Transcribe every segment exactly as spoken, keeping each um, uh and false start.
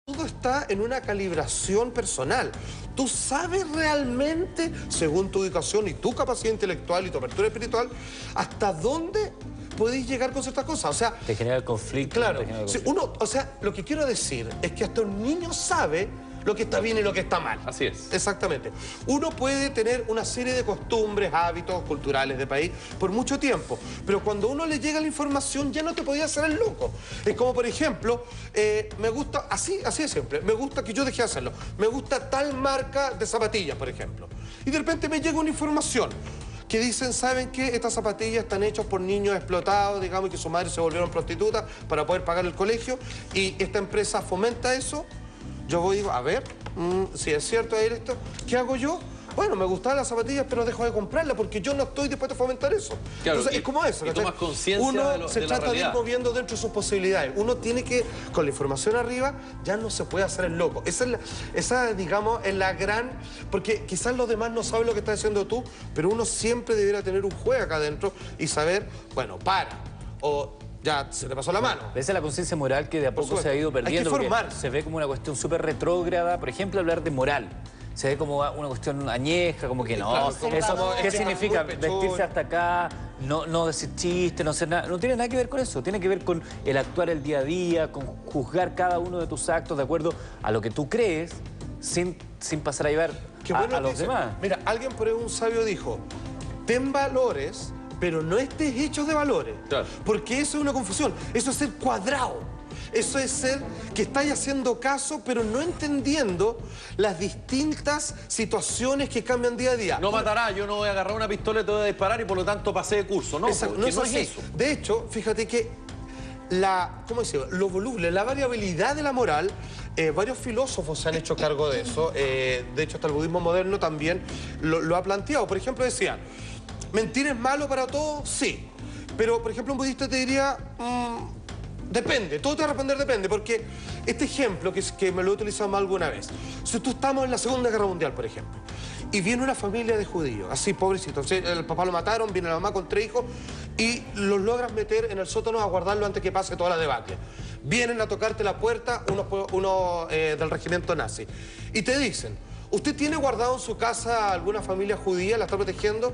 Todo está en una calibración personal. Tú sabes realmente, según tu educación y tu capacidad intelectual y tu apertura espiritual, hasta dónde podéis llegar con ciertas cosas. O sea, te genera el conflicto. Claro. Te genera el Si conflicto. uno, o sea, lo que quiero decir es que hasta un niño sabe lo que está bien y lo que está mal. Así es. Exactamente. Uno puede tener una serie de costumbres, hábitos culturales de país por mucho tiempo, pero cuando uno le llega la información ya no te podía hacer el loco. Es como, por ejemplo, eh, me gusta, así, así de siempre, me gusta que yo dejé de hacerlo, me gusta tal marca de zapatillas, por ejemplo, y de repente me llega una información que dicen, ¿saben qué? Estas zapatillas están hechas por niños explotados, digamos, y que su madre se volvieron prostitutas para poder pagar el colegio, y esta empresa fomenta eso. Yo voy y digo, a ver, mmm, si es cierto esto, ¿qué hago yo? Bueno, me gustaban las zapatillas, pero dejo de comprarlas porque yo no estoy dispuesto a fomentar eso. Claro, Entonces, y, es como eso. y tomas conciencia Uno de, lo, se de la trata de ir realidad. moviendo dentro de sus posibilidades. Uno tiene que, con la información arriba, ya no se puede hacer el loco. Esa, es la, esa digamos, es la gran... Porque quizás los demás no saben lo que estás haciendo tú, pero uno siempre debería tener un juego acá adentro y saber, bueno, para, o... ya se te pasó la mano. Esa es la conciencia moral que de a Por poco se supuesto. ha ido Hay que perdiendo. porque formar. Se ve como una cuestión súper retrógrada. Por ejemplo, hablar de moral. Se ve como una cuestión añeja, como que no. Claro, como eso, como ¿qué es que significa? muy pechón. Vestirse hasta acá, no, no decir chistes, no hacer nada. No tiene nada que ver con eso. Tiene que ver con el actuar el día a día, con juzgar cada uno de tus actos de acuerdo a lo que tú crees, sin, sin pasar a llevar Qué a, bueno a los dice. demás. Mira, alguien por ahí, un sabio dijo, ten valores, pero no estés hecho de valores. Claro. Porque eso es una confusión. Eso es ser cuadrado. Eso es ser que estáis haciendo caso, pero no entendiendo las distintas situaciones que cambian día a día. No matará, yo no voy a agarrar una pistola y te voy a disparar y por lo tanto pasé de curso. No, Exacto, porque no es así. eso. De hecho, fíjate que la, ¿cómo decirlo? Lo voluble, la variabilidad de la moral, eh, varios filósofos se han hecho cargo de eso. Eh, de hecho, hasta el budismo moderno también lo, lo ha planteado. Por ejemplo, decían, ¿mentir es malo para todos? Sí. Pero, por ejemplo, un budista te diría, mmm, depende, todo te va a responder depende, porque este ejemplo, que, es, que me lo he utilizado más alguna vez, si tú estamos en la Segunda Guerra Mundial, por ejemplo, y viene una familia de judíos, así, pobrecitos, el papá lo mataron, viene la mamá con tres hijos, y los logras meter en el sótano a guardarlo antes que pase toda la debacle. Vienen a tocarte la puerta unos, unos eh, del regimiento nazi, y te dicen, ¿usted tiene guardado en su casa alguna familia judía, la está protegiendo?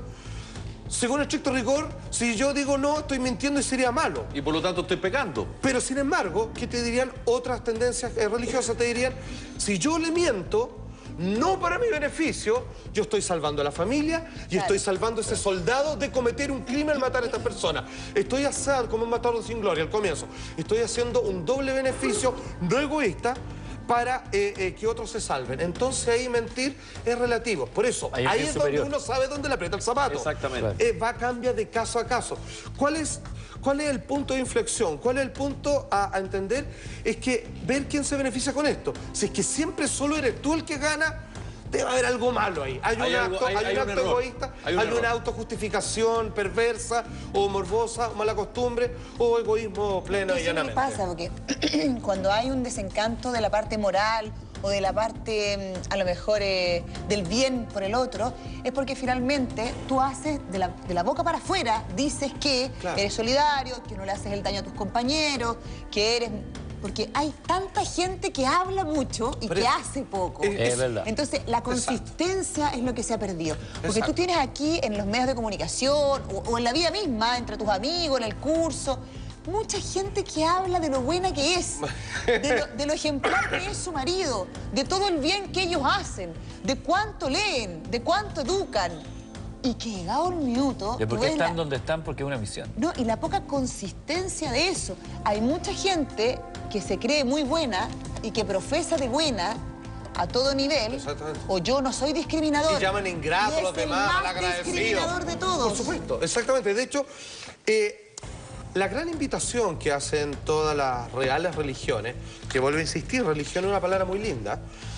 Según estricto rigor, si yo digo no, estoy mintiendo y sería malo. Y por lo tanto estoy pecando. Pero sin embargo, ¿qué te dirían otras tendencias eh, religiosas? Te dirían, si yo le miento, no para mi beneficio, yo estoy salvando a la familia y Claro. estoy salvando a ese soldado de cometer un crimen al matar a esta persona. Estoy haciendo, como un matador sin gloria al comienzo, estoy haciendo un doble beneficio no egoísta para eh, eh, que otros se salven. Entonces ahí mentir es relativo. Por eso, Hay un ahí fin es superior. donde uno sabe dónde le aprieta el zapato. Exactamente. Eh, va a cambiar de caso a caso. ¿Cuál es, cuál es el punto de inflexión? ¿Cuál es el punto a, a entender? Es que ver quién se beneficia con esto. Si es que siempre solo eres tú el que gana, debe haber algo malo ahí. Hay un Hay algo- acto, hay- hay hay un un acto error. egoísta, Hay un hay error. una autojustificación perversa o morbosa, o mala costumbre, o egoísmo pleno y Eso es lo que llanamente. pasa, porque cuando hay un desencanto de la parte moral o de la parte, mm, a lo mejor, eh, del bien por el otro, es porque finalmente tú haces de la, de la boca para afuera, dices que Claro. eres solidario, que no le haces el daño a tus compañeros, que eres... Porque hay tanta gente que habla mucho y Pero que es- hace poco. es- Es verdad. Entonces, la consistencia es lo que se ha perdido. Porque Exacto. tú tienes aquí en los medios de comunicación o, o en la vida misma, entre tus amigos, en el curso, mucha gente que habla de lo buena que es, de lo, de lo ejemplar que es su marido, de todo el bien que ellos hacen, de cuánto leen, de cuánto educan. Y que llegado el minuto... ¿De tú por qué ves están la- donde están? Porque es una misión. no, y la poca consistencia de eso. Hay mucha gente que se cree muy buena y que profesa de buena a todo nivel. Exactamente. O yo no soy discriminador. Y llaman ingrato a los Y es el demás, más malagradecidos. discriminador de todos. Por supuesto, exactamente. De hecho, eh, la gran invitación que hacen todas las reales religiones, que vuelvo a insistir, religión es una palabra muy linda,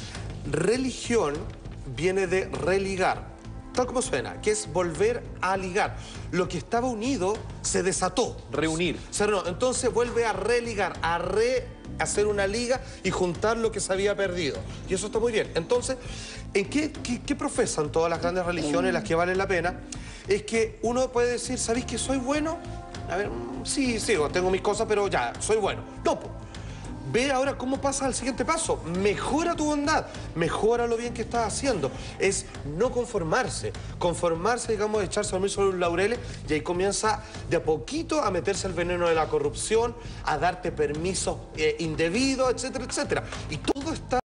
religión viene de religar, tal como suena, que es volver a ligar. Lo que estaba unido se desató. Reunir. Se reunió. Entonces vuelve a religar, a re hacer una liga y juntar lo que se había perdido. Y eso está muy bien. Entonces, ¿en qué, qué, qué profesan todas las grandes religiones, las que valen la pena? Es que uno puede decir, ¿sabéis que soy bueno? A ver, mm, sí, sí, tengo mis cosas, pero ya, soy bueno. No, po. ve ahora cómo pasa al siguiente paso. Mejora tu bondad, mejora lo bien que estás haciendo. Es no conformarse. Conformarse, digamos, echarse a dormir sobre los laureles y ahí comienza de a poquito a meterse el veneno de la corrupción, a darte permisos eh, indebidos, etcétera, etcétera. Y todo está